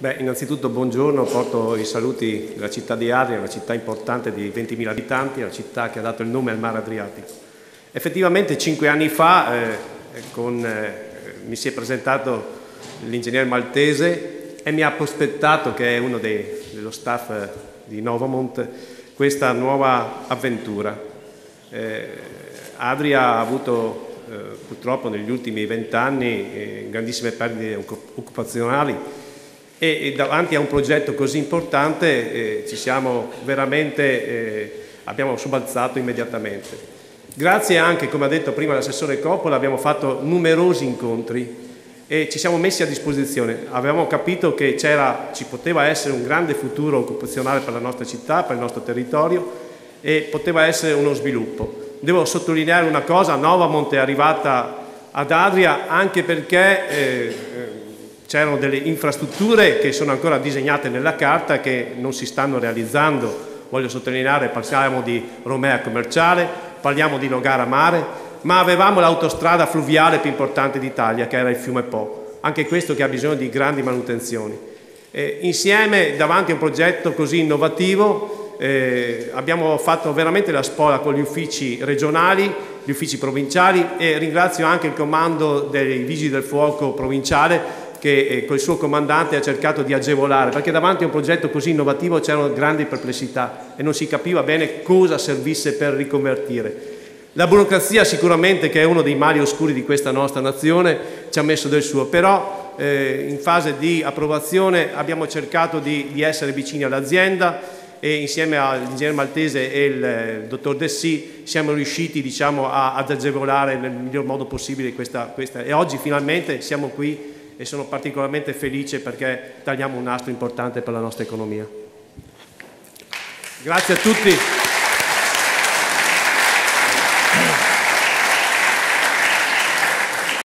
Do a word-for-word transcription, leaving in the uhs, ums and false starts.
Beh, innanzitutto buongiorno, porto i saluti della città di Adria, una città importante di ventimila abitanti, una città che ha dato il nome al mare Adriatico. Effettivamente cinque anni fa eh, con, eh, mi si è presentato l'ingegnere Maltese e mi ha prospettato, che è uno dei, dello staff di Novamont, questa nuova avventura. Eh, Adria ha avuto eh, purtroppo negli ultimi vent'anni eh, grandissime perdite occupazionali, e davanti a un progetto così importante eh, ci siamo veramente, eh, abbiamo sobbalzato immediatamente. Grazie anche, come ha detto prima l'assessore Coppola, abbiamo fatto numerosi incontri e ci siamo messi a disposizione. Avevamo capito che c'era, ci poteva essere un grande futuro occupazionale per la nostra città, per il nostro territorio, e poteva essere uno sviluppo. Devo sottolineare una cosa: Novamont è arrivata ad Adria anche perché eh, c'erano delle infrastrutture che sono ancora disegnate nella carta che non si stanno realizzando. Voglio sottolineare, parliamo di Romea Commerciale, parliamo di Nogara Mare, ma avevamo l'autostrada fluviale più importante d'Italia, che era il fiume Po, anche questo che ha bisogno di grandi manutenzioni. Eh, insieme, davanti a un progetto così innovativo, eh, abbiamo fatto veramente la spola con gli uffici regionali, gli uffici provinciali, e ringrazio anche il comando dei Vigili del Fuoco provinciale, che eh, col suo comandante ha cercato di agevolare, perché davanti a un progetto così innovativo c'erano grandi perplessità e non si capiva bene cosa servisse per riconvertire. La burocrazia sicuramente, che è uno dei mali oscuri di questa nostra nazione, ci ha messo del suo, però eh, in fase di approvazione abbiamo cercato di, di essere vicini all'azienda, e insieme all'ingegnere Maltese e il eh, dottor Dessì siamo riusciti, diciamo, a, ad agevolare nel miglior modo possibile questa, questa, e oggi finalmente siamo qui e sono particolarmente felice perché tagliamo un nastro importante per la nostra economia. Grazie a tutti.